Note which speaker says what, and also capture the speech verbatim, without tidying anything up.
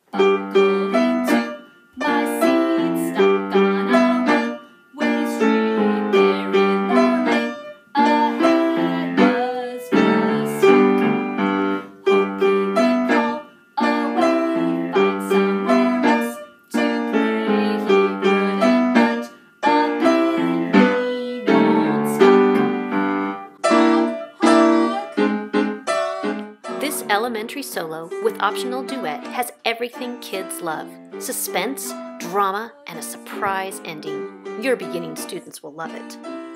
Speaker 1: Buckled into my seat, stuck on a one-way street there in the lane. Ahead was the skunk. Hoped he would crawl away, find somewhere else to play. He wouldn't budge a bit, mean old skunk. Honk, honk.
Speaker 2: This elementary solo with optional duet has everything kids love: suspense, drama, and a surprise ending. Your beginning students will love it.